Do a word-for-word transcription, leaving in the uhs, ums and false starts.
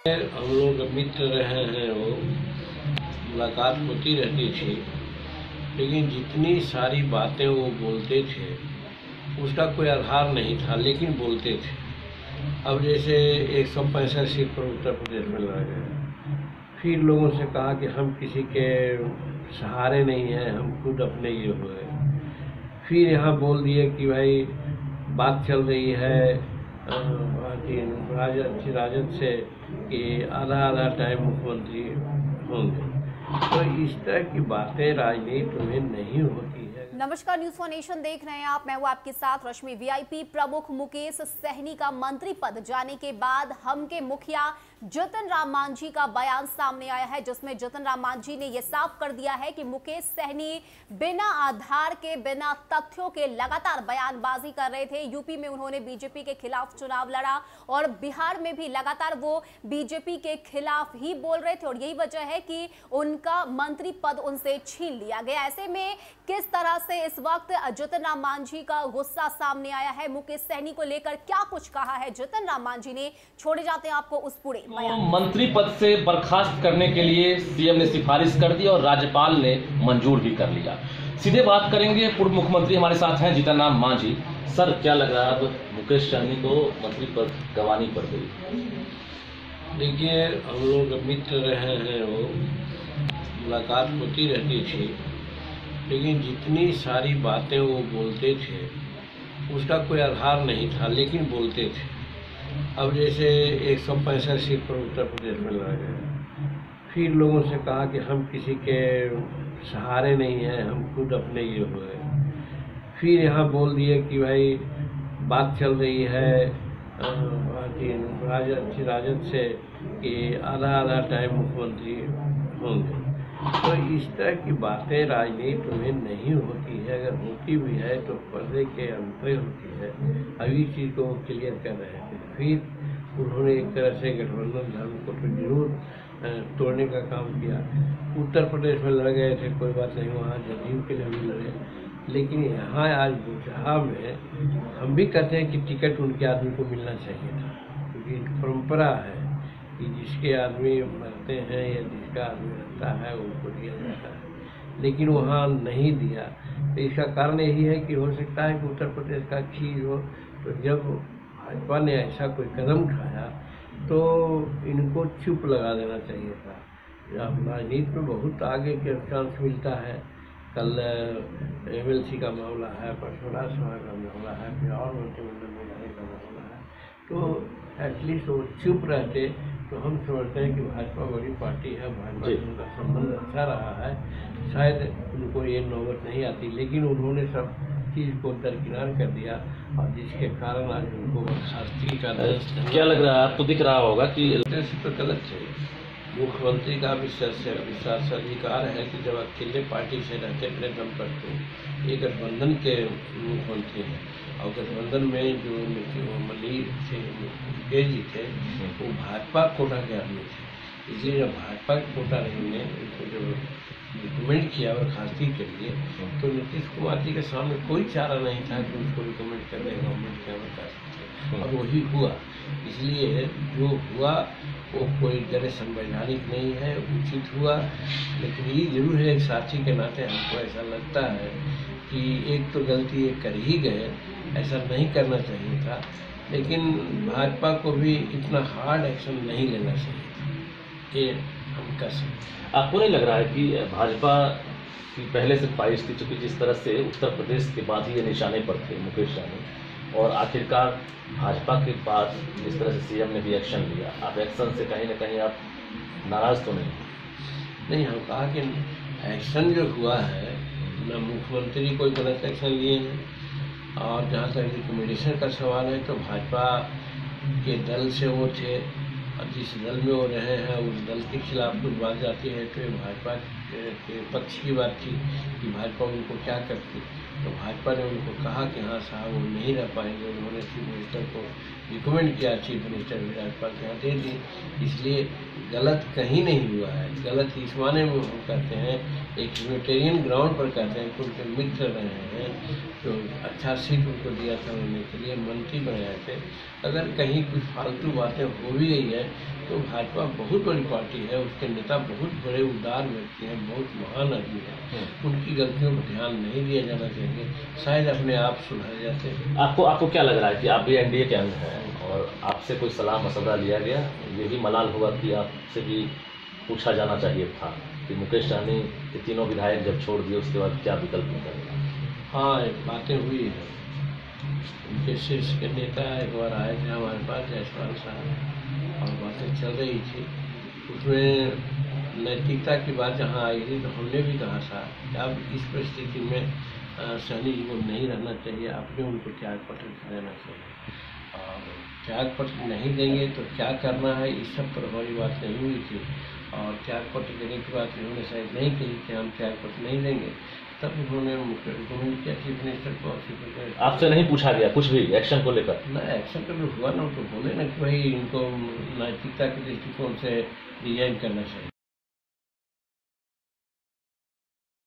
हम लोग मित्र रहे हैं, वो मुलाकात होती रहती थी, लेकिन जितनी सारी बातें वो बोलते थे उसका कोई आधार नहीं था, लेकिन बोलते थे। अब जैसे एक सौ पैंसठ सीट पर उत्तर प्रदेश में लड़ गए, फिर लोगों से कहा कि हम किसी के सहारे नहीं हैं, हम खुद अपने ये हुए। फिर यहाँ बोल दिए कि भाई बात चल रही है राजद राजद से कि आधा आधा टाइम मुख्यमंत्री होंगे। तो इस तरह की बातें राजनीति में नहीं होती है। नमस्कार, न्यूज़ फॉर नेशन देख रहे हैं आप। मैं हूं आपके साथ रश्मि। वीआईपी प्रमुख मुकेश सहनी का मंत्री पद जाने के बाद हम के मुखिया जतन राम मांझी का बयान सामने आया है, जिसमें जतन राम मांझी ने यह साफ कर दिया है कि मुकेश सहनी बिना आधार के, बिना तथ्यों के लगातार बयानबाजी कर रहे थे। यूपी में उन्होंने बीजेपी के खिलाफ चुनाव लड़ा और बिहार में भी लगातार वो बीजेपी के खिलाफ ही बोल रहे थे और यही वजह है कि उनका मंत्री पद उनसे छीन लिया गया। ऐसे में किस तरह से इस वक्त जतन राम मांझी का गुस्सा सामने आया है, मुकेश सहनी को लेकर क्या कुछ कहा है जतन राम मांझी ने, छोड़े जाते हैं आपको उस पूरे बयान। मंत्री पद से बर्खास्त करने के लिए सीएम ने सिफारिश कर दी और राज्यपाल ने मंजूर भी कर लिया। सीधे बात करेंगे, पूर्व मुख्यमंत्री हमारे साथ हैं जतन राम मांझी। सर, क्या लग रहा है अब मुकेश सहनी को मंत्री पद गंवानी पड़ गई? देखिए, हम लोग मित्र रहे हैं, वो मुलाकात होती रहती थी, लेकिन जितनी सारी बातें वो बोलते थे उसका कोई आधार नहीं था, लेकिन बोलते थे। अब जैसे एक सौ पैंसठ सीट पर उत्तर प्रदेश में लड़ गए, फिर लोगों से कहा कि हम किसी के सहारे नहीं हैं, हम खुद अपने ये हुए। फिर यहाँ बोल दिए कि भाई बात चल रही है राजद राजद से कि आधा आधा टाइम मुख्यमंत्री होंगे। तो इस तरह की बातें राजनीति में नहीं होती है, अगर होती भी है तो पर्दे के अंतर होती है। अभी चीज़ को क्लियर कर रहे थे, फिर उन्होंने एक तरह से गठबंधन धर्म को तो जरूर तोड़ने का काम किया। उत्तर प्रदेश में लड़ गए थे, कोई बात नहीं, वहाँ जदयू के लिए भी लड़े, लेकिन यहाँ आज बुझा में हम भी कहते हैं कि टिकट उनके आदमी को मिलना चाहिए था, क्योंकि परंपरा है कि जिसके आदमी मरते हैं या जिसका आदमी रहता है उनको दिया जाता है, लेकिन वहाँ नहीं दिया। तो इसका कारण यही है कि हो सकता है कि उत्तर प्रदेश का चीज हो। तो जब भाजपा ने ऐसा कोई कदम उठाया तो इनको चुप लगा देना चाहिए था। राजनीति में बहुत आगे के चांस मिलता है। कल एमएलसी का मामला है, परसों राज्यसभा का मामला है, फिर और मंत्रिमंडल में जाने का मामला है। तो एटलीस्ट वो चुप रहते तो हम समझते हैं कि भाजपा बड़ी पार्टी है, भाजपा से उनका संबंध अच्छा रहा है, शायद उनको ये नौबत नहीं आती, लेकिन उन्होंने सब चीज़ को दरकिनार कर दिया और जिसके कारण आज उनको शास्त्री का दर्ज। क्या लग रहा है आपको? दिख रहा होगा कि तो गलत है। मुख्यमंत्री का विशेष विशेष अधिकार है कि जब अकेले पार्टी से रहते अपने दम पर, तो ये गठबंधन के मुख्यमंत्री हैं और गठबंधन में जो मली थे, मुकेश जी थे, वो भाजपा कोटा के आदमी थे। इसलिए जब भाजपा के कोटा रही ने उनको जब रिकमेंड किया बर्खास्ती के लिए, तो नीतीश कुमार जी के सामने कोई चारा नहीं था कि उसको रिकमेंड कर दे गवर्नमेंट क्या बता सकते, और वही हुआ। इसलिए जो हुआ वो कोई तरह संवैधानिक नहीं है, उचित हुआ। लेकिन ये जरूर है, एक साथी के नाते हमको ऐसा लगता है कि एक तो गलती एक कर ही गए, ऐसा नहीं करना चाहिए था, लेकिन भाजपा को भी इतना हार्ड एक्शन नहीं लेना चाहिए था, ये हम कह सकते। आपको नहीं लग रहा है कि भाजपा की पहले से ख्वाहिश थी, चूंकि जिस तरह से उत्तर प्रदेश के बाद ही ये निशाने पर थे मुकेश सहनी, और आखिरकार भाजपा के बाद जिस तरह से सीएम ने भी एक्शन लिया, आप एक्शन से कहीं ना कहीं आप नाराज तो नहीं? नहीं, हम कहा कि एक्शन जो हुआ है न मुख्यमंत्री कोई गलत एक्शन लिए हैं, और जहाँ तक रिकमेंडेशन का सवाल है तो भाजपा के दल से वो थे, और जिस दल में वो रहे हैं उस दल के खिलाफ कुछ बात जाती है तो ये भाजपा के पक्ष की बात थी कि भाजपा उनको क्या करती। तो भाजपा ने उनको कहा कि हाँ साहब वो नहीं रह पाएंगे, उन्होंने चीफ मिनिस्टर को रिकमेंड किया चीफ मिनिस्टर विराज पाल के यहाँ दे दी। इसलिए गलत कहीं नहीं हुआ है। गलत इस माने में हम कहते हैं, एक ह्यूमैनिटेरियन ग्राउंड पर कहते हैं कि उनके मित्र रहे हैं तो अच्छा सीट उनको दिया था उन्होंने के लिए मंत्री बनाए थे। अगर कहीं कुछ फालतू बातें हो भी गई है तो भाजपा बहुत बड़ी पार्टी है, उसके नेता बहुत बड़े उदार व्यक्ति हैं, बहुत महान आदमी हैं, उनकी गलतियों पर ध्यान नहीं दिया जाना चाहिए, शायद अपने आप सुधर जाते। आपको आपको क्या लग रहा है कि आप भी एनडीए के अंग हैं और आपसे कोई सलाह मशवरा लिया गया? ये भी मलाल होगा कि आपसे भी पूछा जाना चाहिए था कि मुकेश सहनी के तीनों विधायक जब छोड़ दिए उसके बाद क्या विकल्प निकलेगा? हाँ, बातें हुई है। उनके शीर्ष के नेता एक बार आए थे हमारे पास, जायसवाल साहब, और बातें चल रही थी। उसमें नैतिकता की बात जहाँ आई थी तो हमने भी कहा था कि अब इस परिस्थिति में सहनी जी को नहीं रहना चाहिए, आपने उनको त्याग पत्र देना चाहिए। और त्याग पत्र नहीं देंगे तो क्या करना है, इस सब पर हमारी बात नहीं हुई थी। और त्याग पत्र देने की बात उन्होंने शायद नहीं कही कि हम त्याग पत्र नहीं देंगे, तब उन्होंने रिकमेंड किया चीफ मिनिस्टर को। चीफ आपसे नहीं पूछा गया कुछ भी एक्शन को लेकर? ना एक्शन तो हुआ ना, तो बोले ना कि भाई इनको नैतिकता के दृष्टिकोण से रिजाइन करना चाहिए।